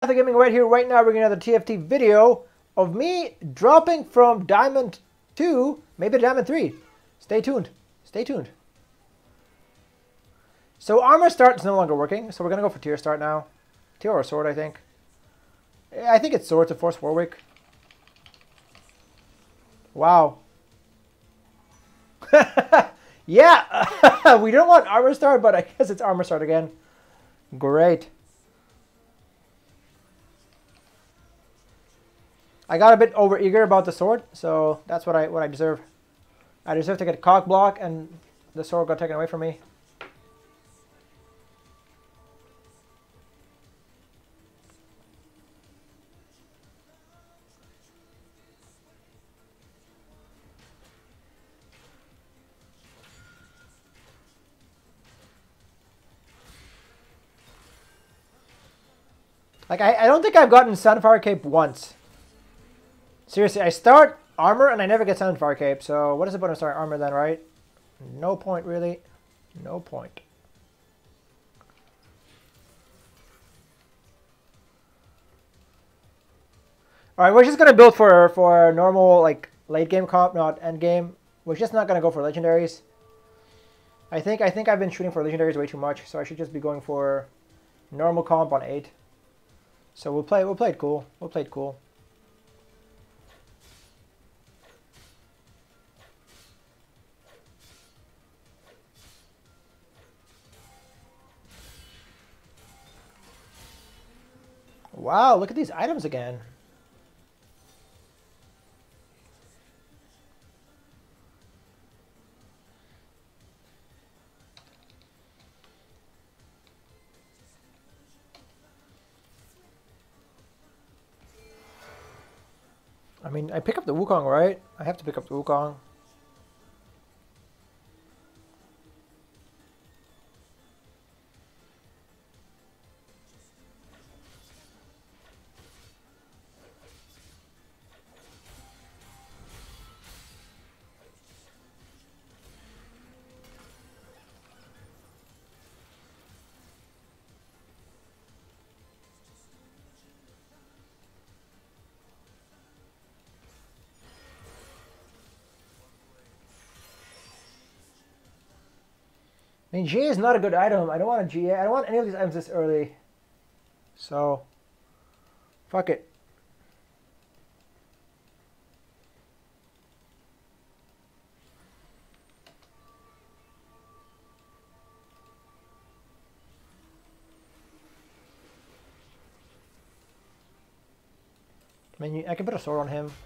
Gaming right here, right now. We're going to have a TFT video of me dropping from Diamond 2, maybe to Diamond 3. Stay tuned. Stay tuned. So Armor Start is no longer working, so we're going to go for Tier Start now. Tier or Sword, I think. I think it's Sword to Force Warwick. Wow. Yeah, we don't want Armor Start, but I guess it's Armor Start again. Great. I got a bit overeager about the sword, so that's what I deserve. I deserve to get cock block, and the sword got taken away from me. Like, I don't think I've gotten Sunfire Cape once. Seriously, I start armor and I never get Sunfire Cape, so what is the point of starting armor then, right? No point, really. No point. Alright, we're just going to build for normal, like, late game comp, not end game. We're just not going to go for legendaries. I think I've been shooting for legendaries way too much, so I should just be going for normal comp on 8. So we'll play it cool. We'll play it cool. Wow, look at these items again. I mean, I pick up the Wukong, right? I have to pick up the Wukong. I mean, GA is not a good item. I don't want a GA. I don't want any of these items this early. So, fuck it. I mean, I can put a sword on him.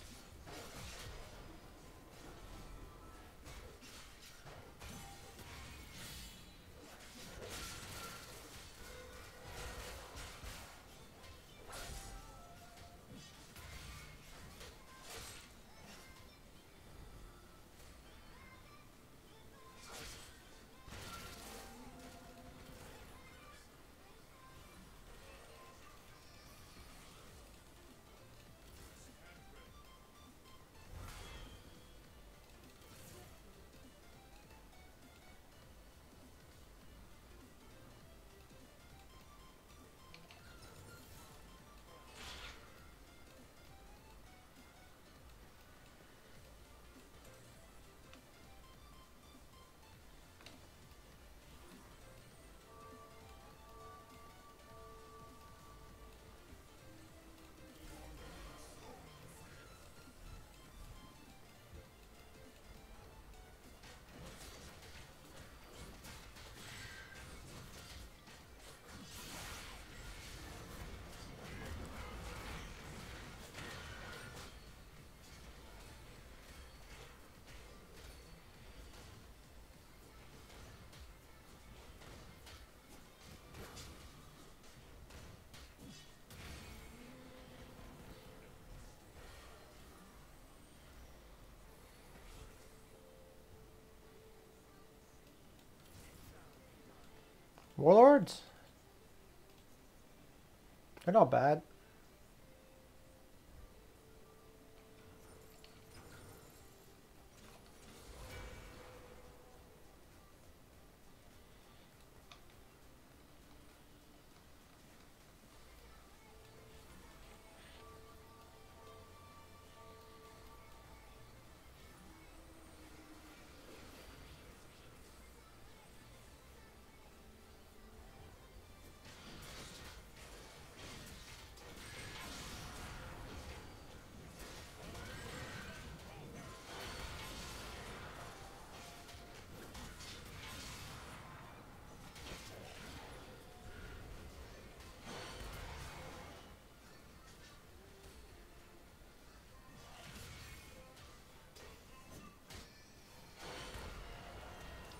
Warlords? They're not bad.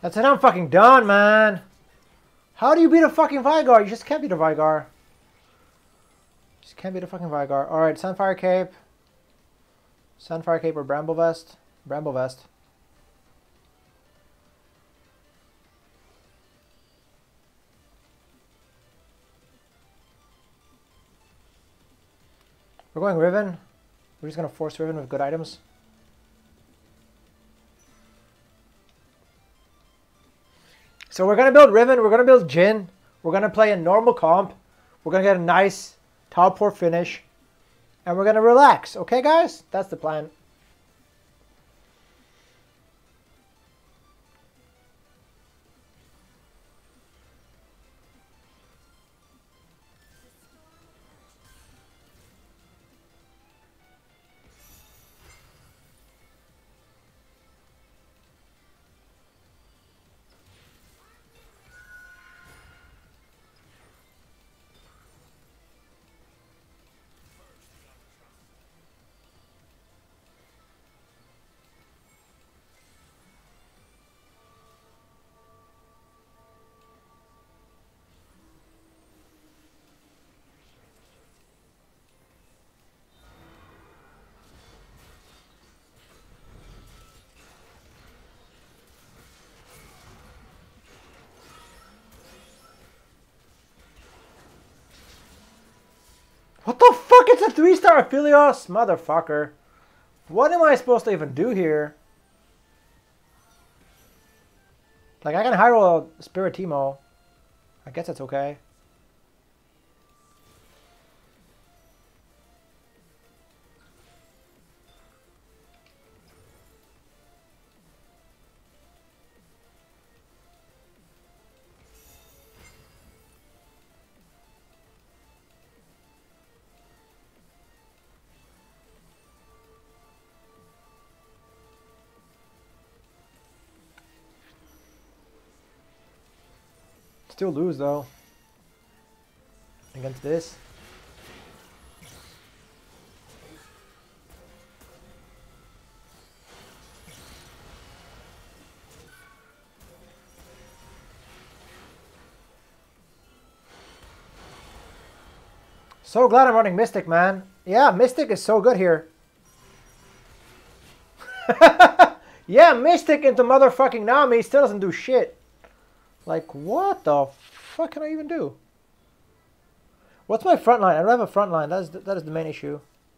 That's it, I'm fucking done, man. How do you beat a fucking Vigar? You just can't beat a Vigar. Just can't beat a fucking Vigar. Alright, Sunfire Cape. Sunfire Cape or Bramble Vest? Bramble Vest. We're going Riven. We're just going to force Riven with good items. So we're going to build Riven. We're going to build Jhin. We're going to play a normal comp. We're going to get a nice top 4 finish. And we're going to relax. Okay, guys? That's the plan. What the fuck? It's a 3-star Aphelios? Motherfucker. What am I supposed to even do here? Like, I can high roll a Spirit Teemo. I guess that's okay. Still lose though. Against this. So glad I'm running Mystic, man. Yeah, Mystic is so good here. Yeah, Mystic into motherfucking Nami still doesn't do shit. Like, what the fuck can I even do? What's my front line? I don't have a front line. That is the main issue.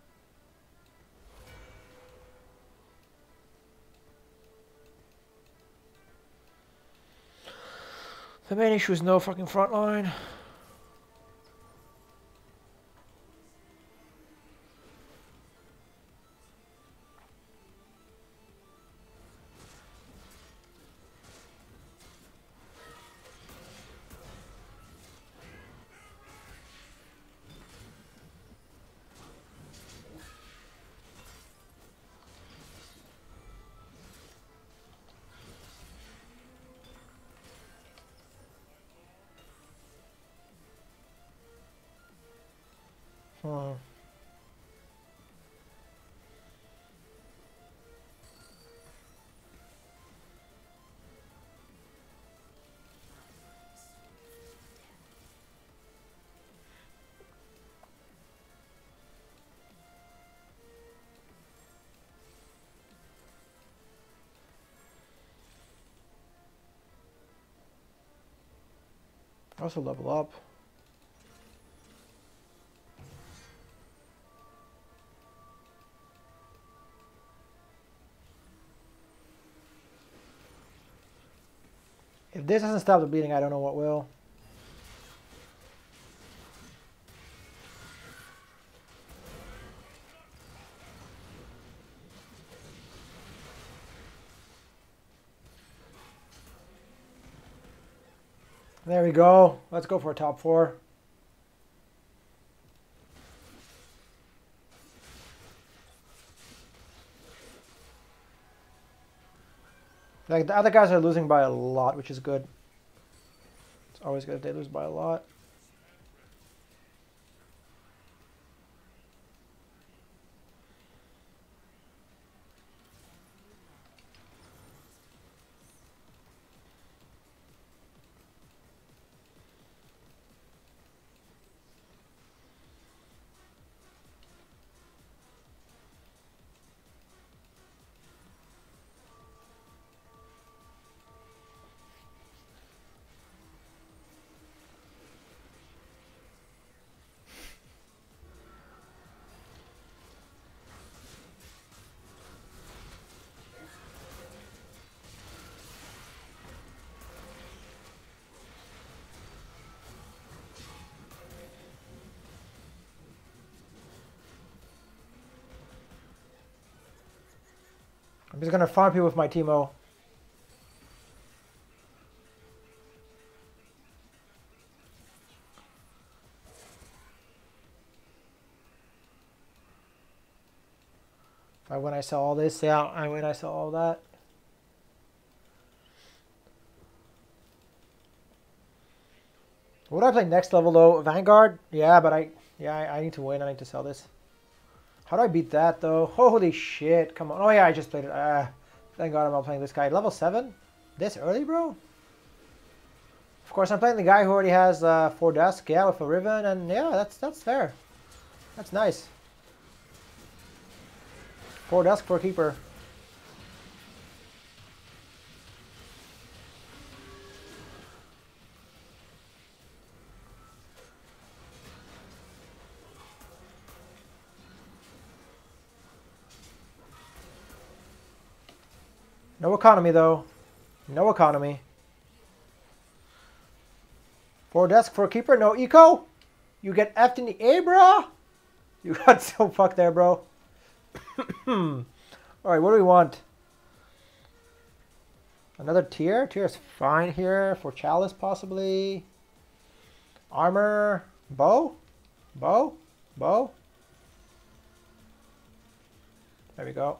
The main issue is no fucking front line. Also level up. If this doesn't stop the bleeding, I don't know what will. There we go. Let's go for a top 4. Like, the other guys are losing by a lot, which is good. It's always good if they lose by a lot. I'm just gonna farm people with my Teemo. If I win, I sell all this. Yeah, I win, I sell all that. What do I play next level though? Vanguard? Yeah, but I need to win. I need to sell this. How do I beat that though? Holy shit! Come on. Oh yeah, I just played it. Thank God I'm not playing this guy. Level 7? This early, bro? Of course, I'm playing the guy who already has 4 Dusk. Yeah, with a Riven, and yeah, that's fair. That's nice. 4 Dusk for a keeper. No economy, though. No economy. 4 desk for a keeper, no eco? You get F'd in the A, bro? You got so fucked there, bro. Alright, what do we want? Another tier? Tier is fine here. For Chalice, possibly. Armor. Bow? Bow? Bow? There we go.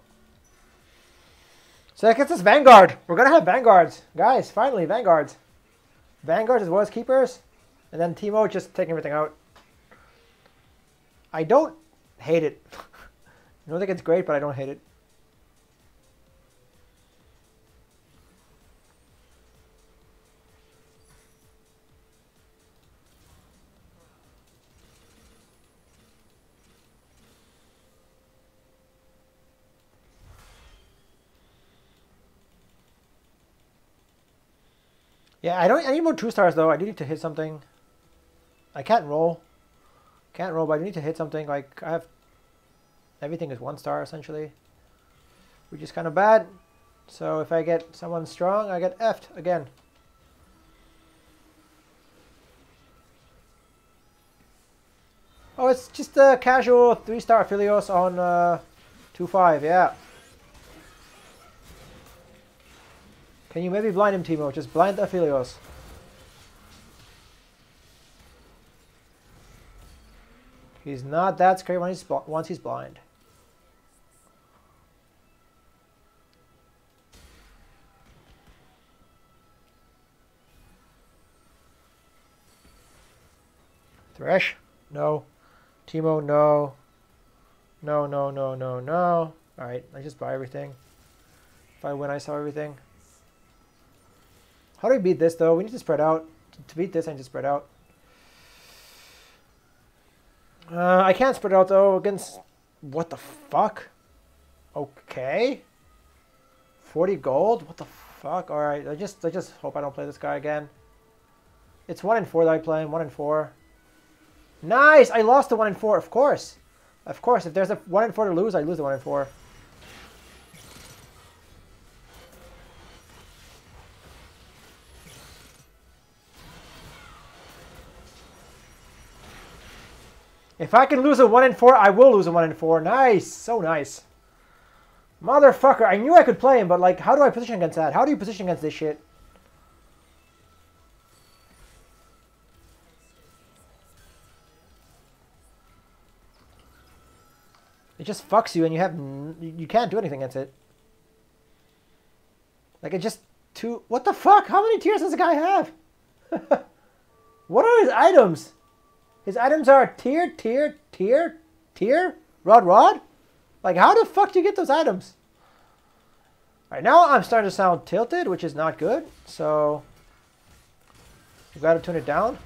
So that gets us Vanguard. We're going to have Vanguards. Guys, finally, Vanguards. Vanguards as well as Keepers. And then Teemo just taking everything out. I don't hate it. I don't think it's great, but I don't hate it. Yeah, I need more 2-stars though. I do need to hit something. I can't roll. Can't roll, but I need to hit something. Like, I have... Everything is 1 star, essentially. Which is kind of bad. So if I get someone strong, I get F'd again. Oh, it's just a casual 3-star Aphelios on 2-5, yeah. Can you maybe blind him, Teemo? Just blind the Aphelios. He's not that scary once he's blind. Thresh? No. Teemo, no. No, no, no, no, no. Alright, I just buy everything. If I win, I sell everything. How do we beat this, though? We need to spread out. To beat this, I need to spread out. I can't spread out, though, against... What the fuck? Okay. 40 gold? What the fuck? Alright, I just hope I don't play this guy again. It's 1 and 4 that I play. 1 and 4. Nice! I lost the 1 and 4, of course. Of course, if there's a 1 and 4 to lose, I lose the 1 and 4. If I can lose a 1 and 4, I will lose a 1 and 4. Nice! So nice. Motherfucker, I knew I could play him, but like, how do I position against that? How do you position against this shit? It just fucks you and you can't do anything against it. Like, it just too... What the fuck? How many tiers does the guy have? What are his items? His items are tier, tier, tier, tier, rod, rod? Like, how the fuck do you get those items? Alright, now I'm starting to sound tilted, which is not good. So, you gotta tune it down.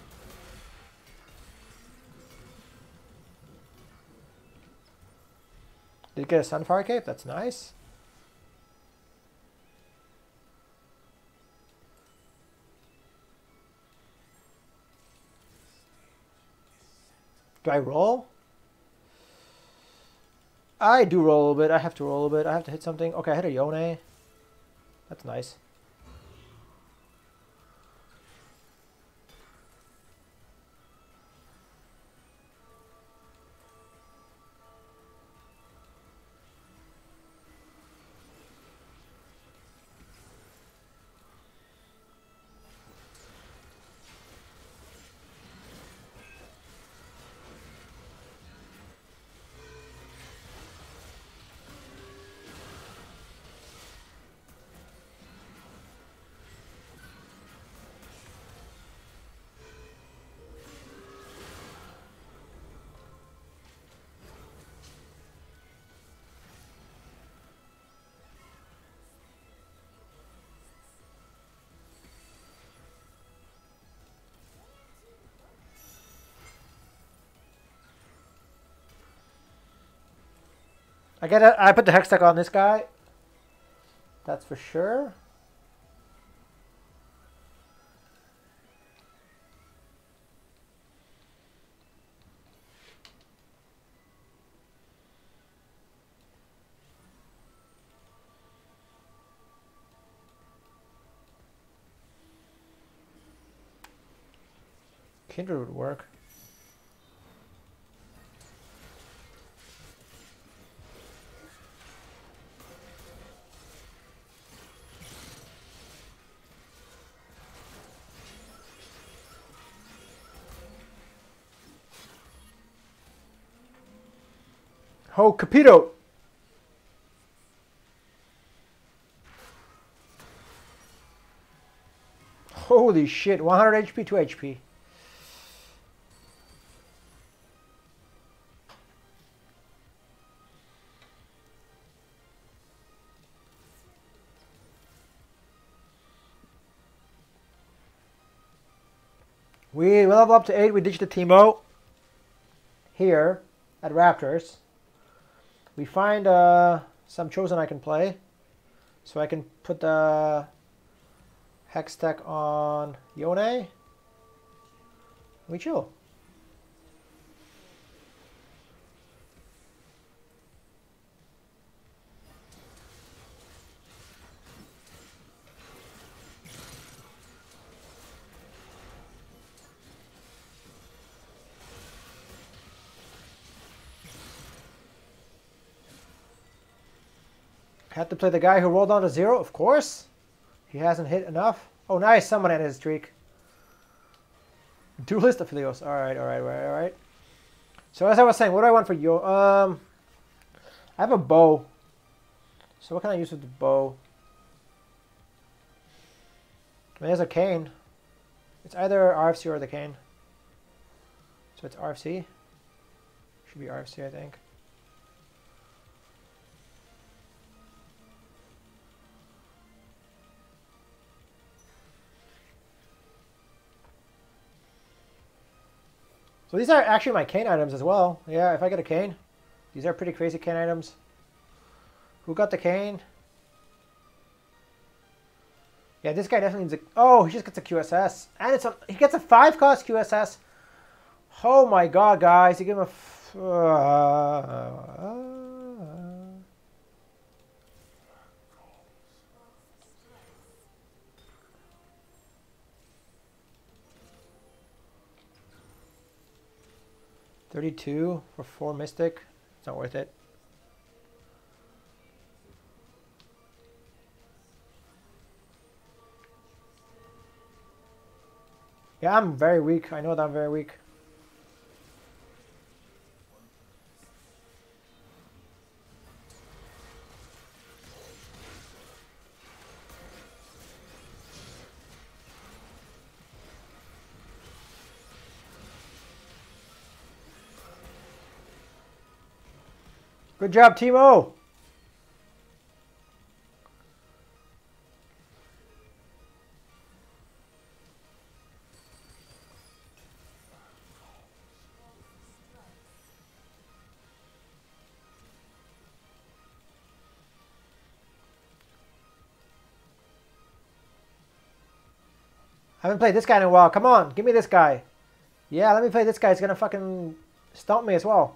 Did get a Sunfire Cape? That's nice. Do I roll? I do roll a little bit. I have to roll a little bit. I have to hit something. Okay, I hit a Yone. That's nice. I put the hex tech on this guy. That's for sure. Kindred would work. Oh, Capito! Holy shit, 100 HP, 2 HP. We level up to 8, we ditch the Teemo. Here, at Raptors. We find some Chosen I can play. So I can put the Hex Tech on Yone. We chill. Had to play the guy who rolled on to 0, of course. He hasn't hit enough. Oh, nice. Someone ended his streak. Duelist Aphelios. Alright. So as I was saying, what do I want for you? I have a bow. So what can I use with the bow? I mean, there's a cane. It's either RFC or the cane. So it's RFC. Should be RFC, I think. So these are actually my cane items as well. Yeah, if I get a cane. These are pretty crazy cane items. Who got the cane? Yeah, this guy definitely needs a... Oh, he just gets a QSS. And he gets a 5-cost QSS. Oh my god, guys. You give him a... 32 for 4 Mystic. It's not worth it. Yeah, I'm very weak. I know that I'm very weak. Good job, Teemo! I haven't played this guy in a while. Come on, give me this guy. Yeah, let me play this guy. He's gonna fucking stomp me as well.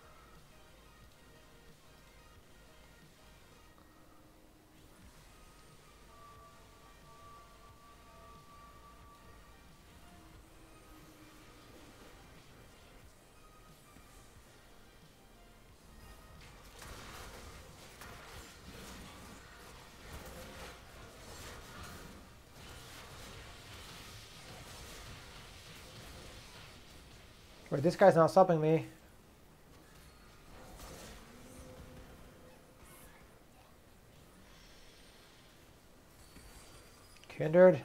Wait, this guy's not stopping me. Kindred.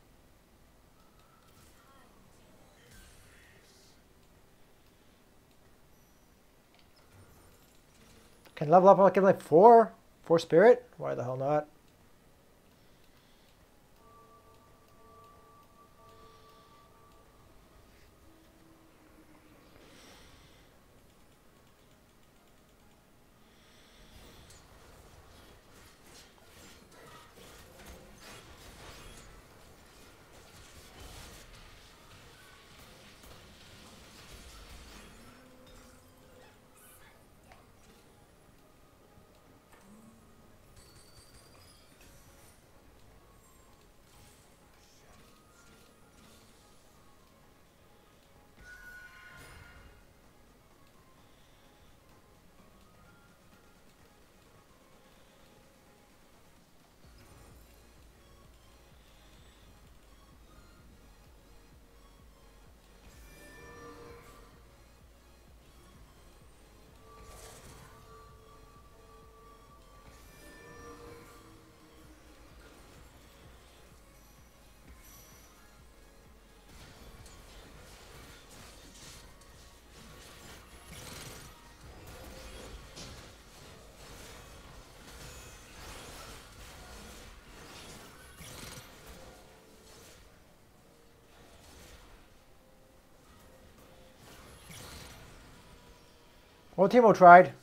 Can level up, I can like 4 spirit? Why the hell not? Well, Timo tried.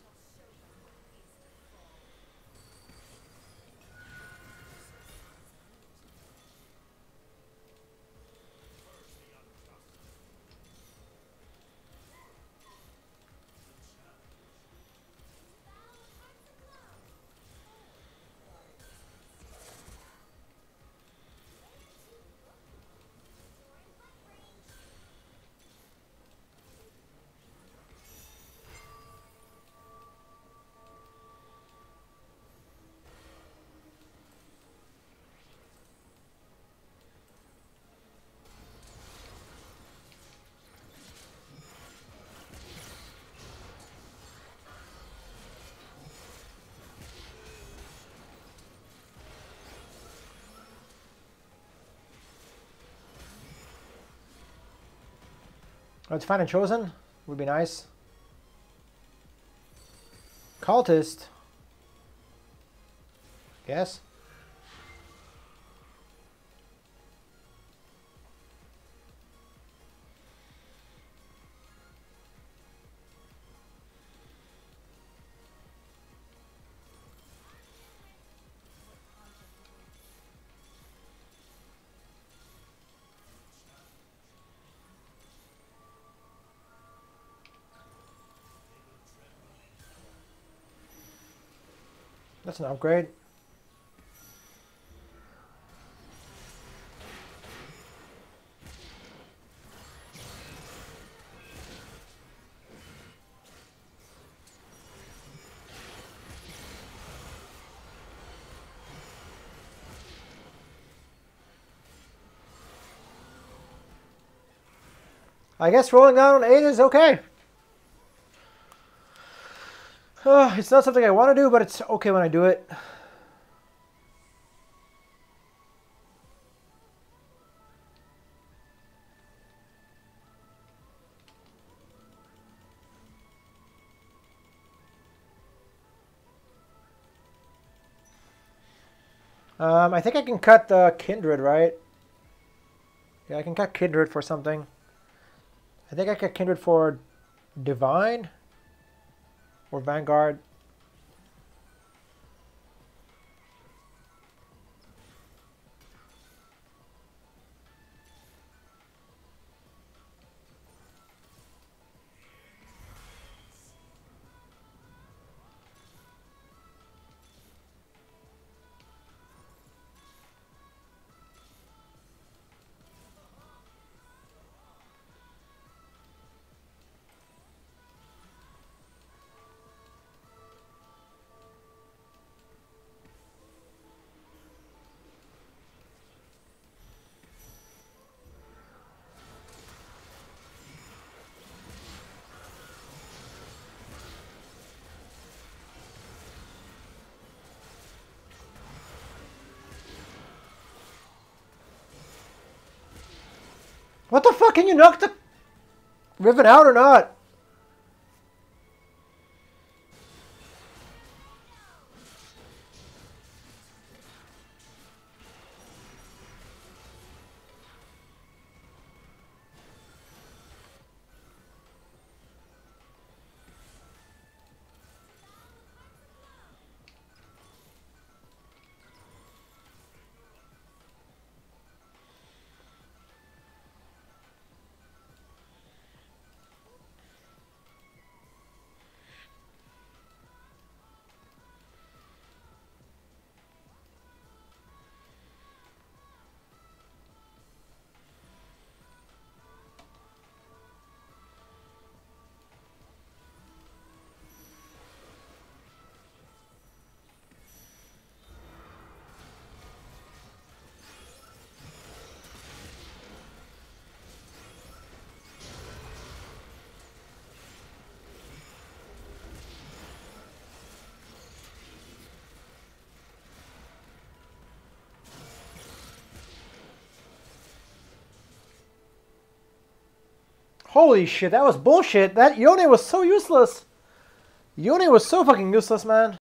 Let's find a chosen. Would be nice. Cultist. Yes. That's an upgrade. I guess rolling down on 8 is okay. It's not something I want to do, but it's okay when I do it. I think I can cut the Kindred, right? Yeah, I can cut Kindred for something. I think I cut Kindred for Divine or Vanguard. What the fuck? Can you knock the Riven out or not? Holy shit, that was bullshit. That Yone was so useless. Yone was so fucking useless, man.